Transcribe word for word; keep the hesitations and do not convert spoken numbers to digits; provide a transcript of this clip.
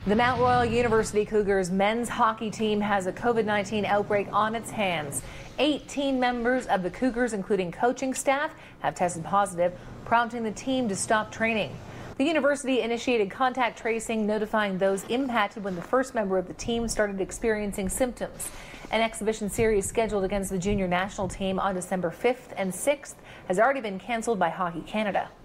The Mount Royal University Cougars men's hockey team has a COVID nineteen outbreak on its hands. eighteen members of the Cougars, including coaching staff, have tested positive, prompting the team to stop training. The university initiated contact tracing, notifying those impacted when the first member of the team started experiencing symptoms. An exhibition series scheduled against the junior national team on December fifth and sixth has already been canceled by Hockey Canada.